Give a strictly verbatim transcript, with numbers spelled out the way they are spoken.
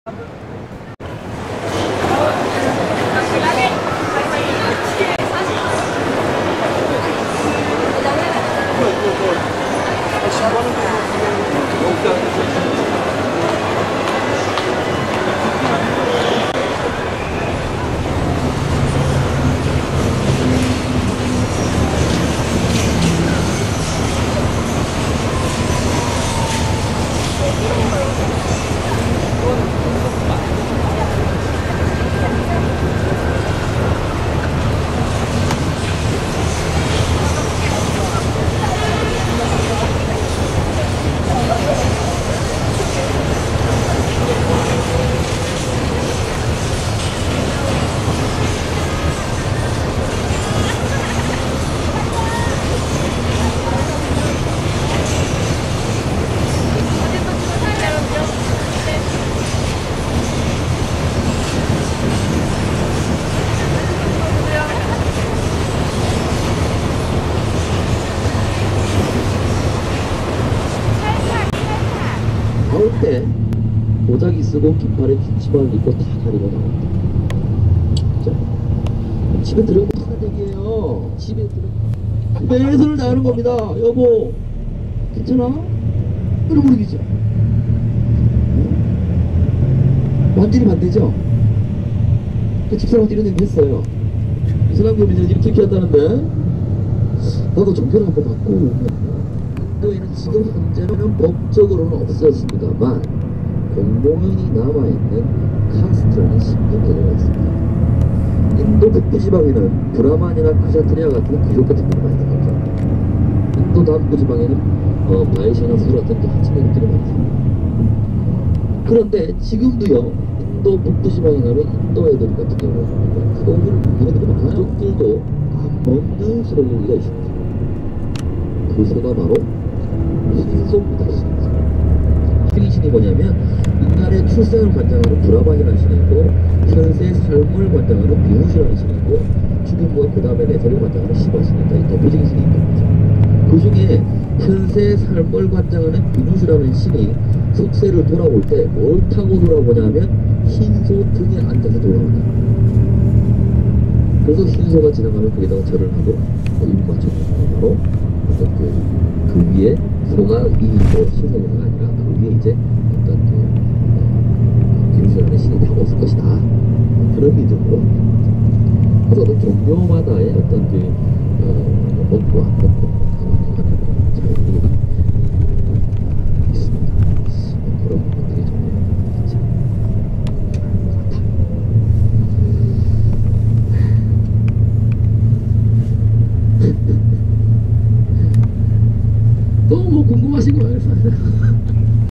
나올 때 모자기 쓰고 긴팔에 치마를 입고 다 가리고 나온다. 자, 집에 들어가면 하는 얘기예요. 집에 들어 매선을 다하는 겁니다. 여보 괜찮아? 이런 분위기죠. 완전히 반대죠. 그 집사람한테 이런 얘기 했어요. 이 사람 교민은 이렇게 이렇게 한다는데 나도 종교를 한번 받고. 인도에는 지금 현재는 법적으로는 없었습니다만 공공연히 남아있는 카스트라는 신분제도가 있습니다. 인도 북부지방에는 브라만이나 크샤트리아 같은 귀족 같은 분이 많이 있는 거죠. 인도 남부지방에는 어, 바이샤나 수라 같은 또 하층민들이 많이 있습니다. 그런데 지금도요, 인도 북부지방에 가면 인도 애들 같은 경우는 소유를 얘네들이 많아요. 가족들도 안 먹는 소고기가 있습니다. 그 소가 바로 신소입니다. 신이 뭐냐면 인간의 출생을 관장하는 브라만이라는 신이 있고 현세의 삶을 관장하는 비누시라는 신이 있고 죽음과 그 다음에 내세를 관장하는 시바신이 있다. 이 대표적인 신이 있는 거죠. 그 중에 현세의 삶을 관장하는 비누시라는 신이 속세를 돌아올 때 뭘 타고 돌아오냐면 흰소 등에 앉아서 돌아온다. 그래서 흰소가 지나가면 거기다가 절을 하고 입 맞춰서 바로 어떤 그, 그 위에 소가 이인도 신성소가 아니라 그 위에 이제 어떤 그 비누시라는 신이 타고 있을 것이다. 그런 믿음으로. 그래서 어떤 종교마다의 어떤 그 어, 먹고 안 먹고 하는 자유가 있습니다. 그런 부분들이 좀 있지. 또 뭐 궁금하신 거 있어요?